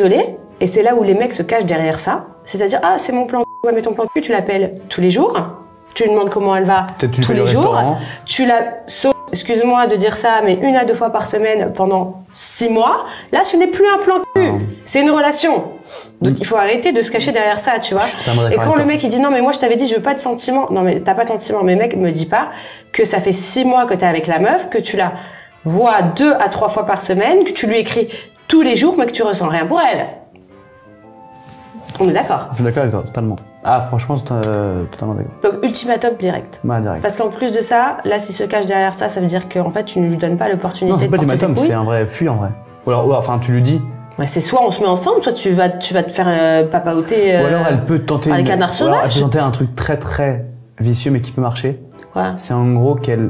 désolée, et c'est là où les mecs se cachent derrière ça, c'est-à-dire, ah, c'est mon plan cul, ouais, mais ton plan cul, tu l'appelles tous les jours, tu lui demandes comment elle va tous les jours, tu la sauf, excuse-moi de dire ça, mais 1 à 2 fois par semaine pendant 6 mois, là, ce n'est plus un plan cul, c'est une relation. Donc, il faut arrêter de se cacher derrière ça, tu vois. Et quand le mec, il dit, non, mais moi, je t'avais dit, je veux pas de sentiments. Non, mais t'as pas de sentiments. Mais mec, me dis pas que ça fait 6 mois que t'es avec la meuf, que tu la vois 2 à 3 fois par semaine, que tu lui écris tous les jours, mais que tu ressens rien pour elle. On est d'accord. Je suis d'accord avec toi, totalement. Ah, franchement, totalement d'accord. Donc, ultimatum direct. Bah, direct. Parce qu'en plus de ça, là, s'il se cache derrière ça, ça veut dire qu'en fait, tu ne lui donnes pas l'opportunité de porter ses couilles. Non, c'est pas ultimatum, c'est un vrai fuit, en vrai. Ou alors, enfin, tu lui dis. Ouais, c'est soit on se met ensemble, soit tu vas te faire papaoter ou alors elle peut tenter par les canards sauvages. Elle peut tenter un truc très très vicieux, mais qui peut marcher. Ouais. C'est en gros qu'elle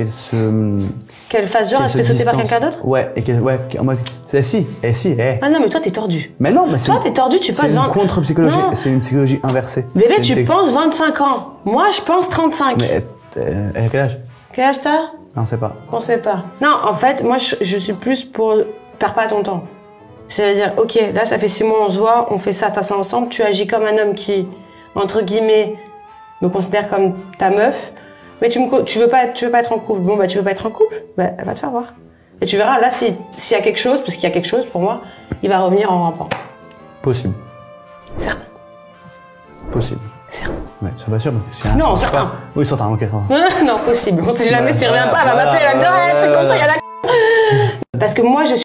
fasse genre, elle se fait sauter par quelqu'un d'autre. Ouais, et en mode, si. Ah non, mais toi t'es tordu. Mais non, mais toi t'es tordu, tu passes 20... C'est une contre-psychologie, c'est une psychologie inversée. Bébé, tu penses 25 ans. Moi, je pense 35. Mais elle a quel âge? Quel âge t'as? On sait pas. On sait pas. Non, en fait, moi, je suis plus pour... Perds pas ton temps. C'est-à-dire, ok, là, ça fait 6 mois, on se voit, on fait ça ensemble, tu agis comme un homme qui, entre guillemets, me considère comme ta meuf, mais tu veux pas être en couple. Bon, bah, tu veux pas être en couple, bah, va te faire voir. Et tu verras, là, s'il y a quelque chose, parce qu'il y a quelque chose pour moi, il va revenir en rampant. Possible. Certain. Possible. Certain. Ouais, c'est pas sûr. Non, certain. Pas... Oui, certain, ok. Non, possible. On sait jamais s'il revient pas, elle va m'appeler, elle va me dire, t'es comme ça, il y a la... Parce que moi, je suis